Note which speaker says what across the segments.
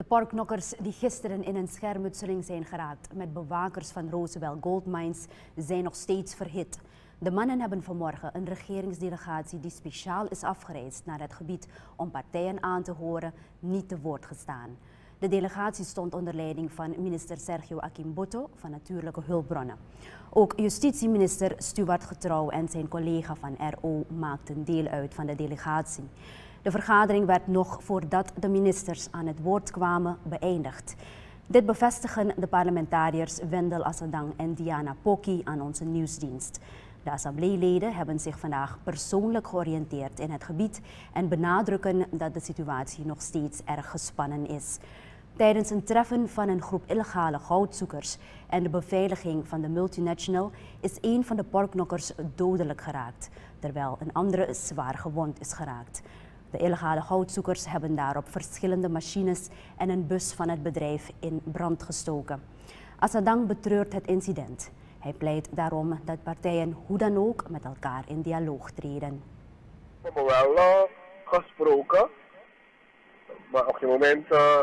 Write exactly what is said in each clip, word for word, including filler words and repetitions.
Speaker 1: porknokkers die gisteren in een schermutseling zijn geraakt met bewakers van Rosebel Gold Mines zijn nog steeds verhit. De mannen hebben vanmorgen een regeringsdelegatie die speciaal is afgereisd naar het gebied om partijen aan te horen, niet te woord gestaan. De delegatie stond onder leiding van minister Sergio Akimboto van Natuurlijke Hulpbronnen. Ook justitieminister Stuart Getrouw en zijn collega van R O maakten deel uit van de delegatie. De vergadering werd nog voordat de ministers aan het woord kwamen beëindigd. Dit bevestigen de parlementariërs Wendel Assadang en Diana Poki aan onze nieuwsdienst. De assembleeleden hebben zich vandaag persoonlijk georiënteerd in het gebied en benadrukken dat de situatie nog steeds erg gespannen is. Tijdens een treffen van een groep illegale goudzoekers en de beveiliging van de multinational is een van de porknokkers dodelijk geraakt, terwijl een andere zwaar gewond is geraakt. De illegale goudzoekers hebben daarop verschillende machines en een bus van het bedrijf in brand gestoken. Assadang betreurt het incident. Hij pleit daarom dat partijen hoe dan ook met elkaar in dialoog treden.
Speaker 2: We hebben wel uh, gesproken, maar op het moment, uh,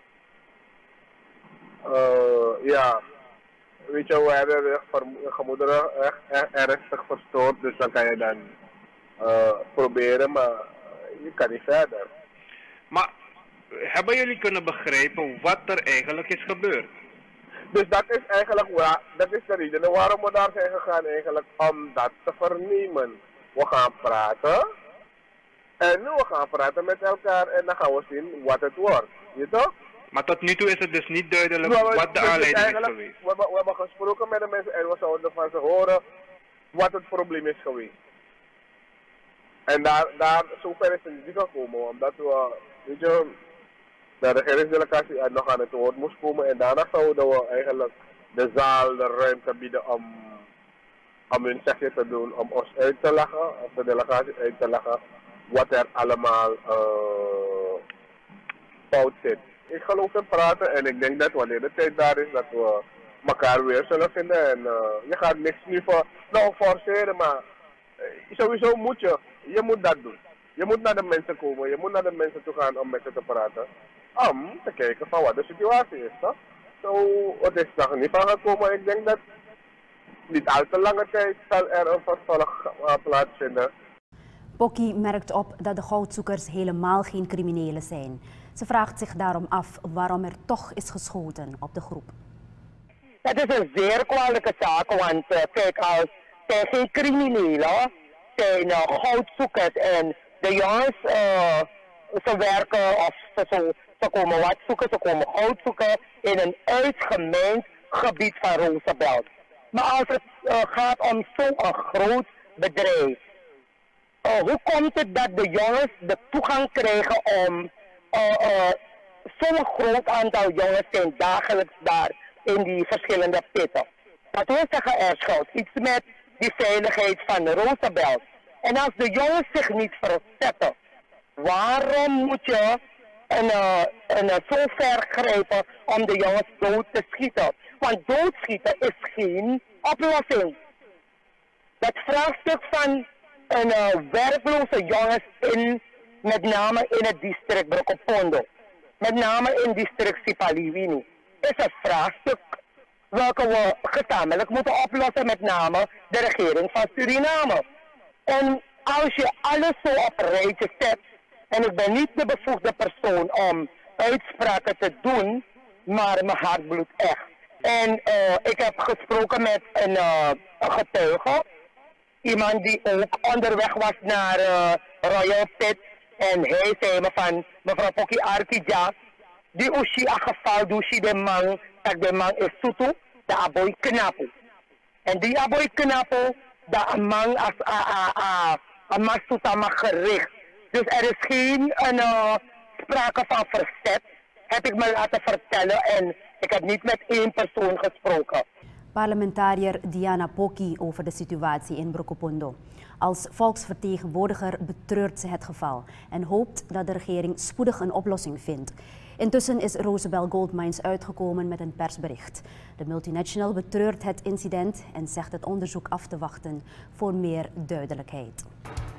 Speaker 2: uh, ja, weet je, we hebben de gemoederen echt, echt ernstig verstoord, dus dan kan je dan uh, proberen, maar je kan niet verder.
Speaker 3: Maar hebben jullie kunnen begrijpen wat er eigenlijk is gebeurd?
Speaker 2: Dus dat is eigenlijk waar, dat is de reden waarom we daar zijn gegaan eigenlijk, om dat te vernemen. We gaan praten en nu we gaan praten met elkaar en dan gaan we zien wat het wordt, je toch?
Speaker 3: Maar tot nu toe is het dus niet duidelijk
Speaker 2: we,
Speaker 3: wat de
Speaker 2: dus
Speaker 3: aanleiding is geweest.
Speaker 2: We, we, we hebben gesproken met de mensen en we zouden van ze horen wat het probleem is geweest. En daar, daar zover is het niet gekomen, omdat we, weet je, de regeringsdelegatie nog aan het woord moest komen en daarna zouden we eigenlijk de zaal de ruimte bieden om, om hun zegje te doen, om ons uit te leggen, of de delegatie uit te leggen, wat er allemaal uh, fout zit. Ik geloof in praten en ik denk dat wanneer de tijd daar is, dat we elkaar weer zullen vinden. En uh, je gaat niks nu voor, nou forceren, maar uh, sowieso moet je, je moet dat doen. Je moet naar de mensen komen, je moet naar de mensen toe gaan om met ze te praten. Om te kijken van wat de situatie is, toch? Zo, het is nog niet van gekomen. Ik denk dat niet al te lange tijd zal er een vervolg uh, plaatsvinden.
Speaker 1: Poki merkt op dat de goudzoekers helemaal geen criminelen zijn. Ze vraagt zich daarom af waarom er toch is geschoten op de groep.
Speaker 4: Het is een zeer kwalijke zaak, want uh, kijk, als zijn geen criminelen, zijn uh, goudzoekers en de jongens, uh, ze werken of ze, ze, ze komen wat zoeken, ze komen goud zoeken in een uitgemijnd gebied van Rosebel. Maar als het uh, gaat om zo'n groot bedrijf, uh, hoe komt het dat de jongens de toegang krijgen om uh, uh, zo'n groot aantal jongens zijn dagelijks daar in die verschillende pitten? Dat wil zeggen, er schuilt iets met die veiligheid van Rosebel. En als de jongens zich niet verzetten, waarom moet je een, uh, een, uh, zo ver grijpen om de jongens dood te schieten? Want doodschieten is geen oplossing. Dat vraagstuk van een uh, werkloze jongens, in, met name in het district Brokopondo, met name in district Sipaliwini, is een vraagstuk welke we gezamenlijk moeten oplossen, met name de regering van Suriname. En als je alles zo op een rijtje zet, en ik ben niet de bevoegde persoon om uitspraken te doen, maar mijn hart bloedt echt. En uh, ik heb gesproken met een, uh, een getuige, iemand die ook onderweg was naar uh, Royal Pit, en hij zei me van, mevrouw Poki Arkidja, die ushi a geval dushi de man, dat de man is sutu, de aboy knapu. En die aboy knapu, dat een man als a a a a masuta mag gericht. Dus er is geen een, uh, sprake van verzet, heb ik me laten vertellen, en ik heb niet met één persoon gesproken.
Speaker 1: Parlementariër Diana Poki over de situatie in Brokopondo. Als volksvertegenwoordiger betreurt ze het geval en hoopt dat de regering spoedig een oplossing vindt. Intussen is Rosebel Gold Mines uitgekomen met een persbericht. De multinational betreurt het incident en zegt het onderzoek af te wachten voor meer duidelijkheid.